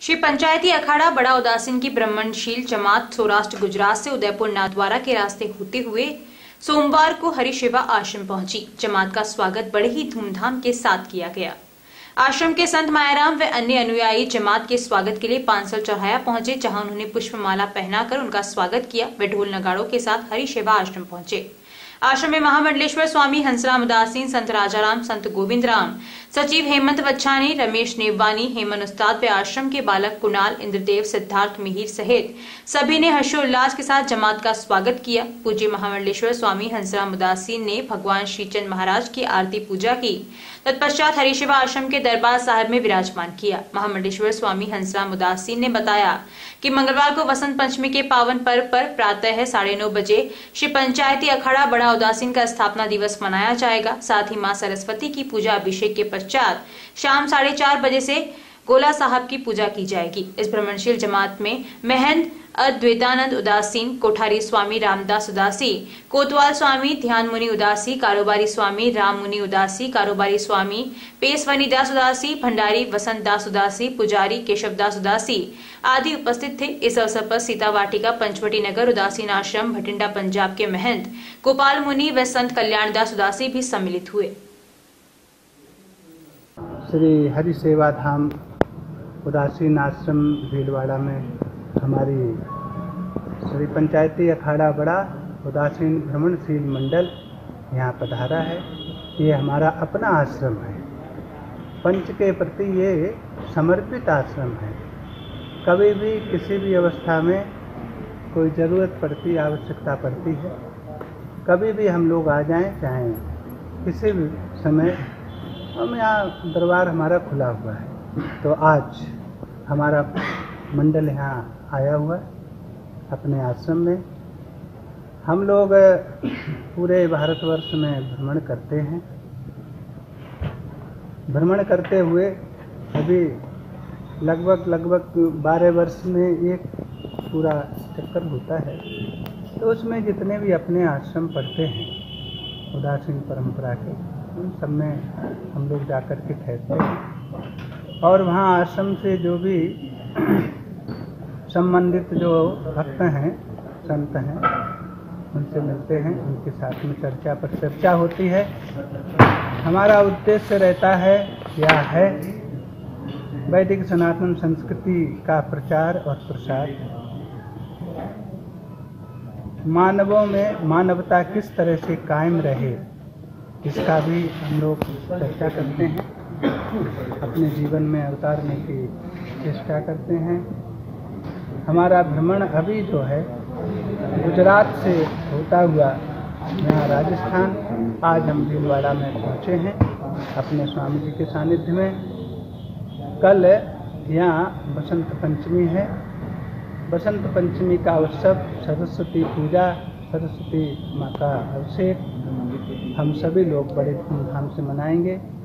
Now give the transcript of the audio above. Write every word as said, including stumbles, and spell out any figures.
श्री पंचायती अखाड़ा बड़ा उदासीन की ब्रह्मणशील जमात सौराष्ट्र गुजरात से उदयपुर नाथद्वारा के रास्ते होते हुए सोमवार को हरिसेवा आश्रम पहुंची। जमात का स्वागत बड़े ही धूमधाम के साथ किया गया। आश्रम के संत मायाराम व अन्य अनुयायी जमात के स्वागत के लिए पांसल चौराहा पहुंचे, जहां उन्होंने पुष्पमाला पहनाकर उनका स्वागत किया व ढोल नगाड़ों के साथ हरिसेवा आश्रम पहुंचे। आश्रम में महामंडलेश्वर स्वामी हंसराम उदासीन, संत राजाराम, संत गोविंद राम, सचिव हेमंत वच्छानी, रमेश नेववानी, हेमन उस्ताद व आश्रम के बालक कुणाल, इंद्रदेव, सिद्धार्थ मिहिर सहित सभी ने हर्षोल्लास के साथ जमात का स्वागत किया। पूज्य महामंडलेश्वर स्वामी हंसराम उदासीन ने भगवान श्रीचंद महाराज की आरती पूजा की, तत्पश्चात हरिसेवा आश्रम के दरबार साहिब में विराजमान किया। महामंडलेश्वर स्वामी हंसराम उदासीन ने बताया कि मंगलवार को वसंत पंचमी के पावन पर्व पर प्रातः साढ़े नौ बजे श्री पंचायती अखाड़ा बड़ा उदासीन का स्थापना दिवस मनाया जाएगा। साथ ही मां सरस्वती की पूजा अभिषेक के पश्चात शाम साढ़े चार बजे से गोला साहब की पूजा की जाएगी। इस भ्रमणशील जमात में महंत अद्वैतानंद उदासीन, कोठारी स्वामी रामदास उदासी, कोतवाल स्वामी ध्यान मुनि उदासी, कारोबारी स्वामी राम मुनि उदासी, कारोबारी स्वामी पेशवनी दास उदासी, भंडारी वसंत दास उदासी, पुजारी केशव दास उदासी आदि उपस्थित थे। इस अवसर पर सीता वाटिका पंचवटी नगर उदासीन आश्रम भटिंडा पंजाब के महंत गोपाल मुनि व संत कल्याण दास उदासी भी सम्मिलित हुए। श्री हरि सेवा धाम उदासीन आश्रम भीलवाड़ा में हमारी श्री पंचायती अखाड़ा बड़ा उदासीन भ्रमणशील मंडल यहाँ पधारा है। ये हमारा अपना आश्रम है। पंच के प्रति ये समर्पित आश्रम है। कभी भी किसी भी अवस्था में कोई ज़रूरत पड़ती, आवश्यकता पड़ती है, कभी भी हम लोग आ जाएं, चाहें किसी भी समय, हम यहाँ दरबार हमारा खुला हुआ है। तो आज हमारा मंडल यहाँ आया हुआ अपने आश्रम में। हम लोग पूरे भारतवर्ष में भ्रमण करते हैं। भ्रमण करते हुए अभी लगभग लगभग बारह वर्ष में एक पूरा चक्कर होता है। तो उसमें जितने भी अपने आश्रम पढ़ते हैं उदासीन परंपरा के, उन सब में हम लोग जाकर के ठहरते हैं और वहाँ आश्रम से जो भी संबंधित जो भक्त हैं, संत हैं, उनसे मिलते हैं, उनके साथ में चर्चा पर चर्चा होती है। हमारा उद्देश्य रहता है यह है वैदिक सनातन संस्कृति का प्रचार और प्रसार। मानवों में मानवता किस तरह से कायम रहे, इसका भी हम लोग चर्चा करते हैं, अपने जीवन में उतारने की चेष्टा करते हैं। हमारा भ्रमण अभी जो है गुजरात से होता हुआ यहाँ राजस्थान, आज हम भीलवाड़ा में पहुँचे हैं अपने स्वामी जी के सानिध्य में। कल यहाँ बसंत पंचमी है। बसंत पंचमी का उत्सव, सरस्वती पूजा, सरस्वती माँ का अभिषेक हम सभी लोग बड़े धूमधाम से मनाएंगे।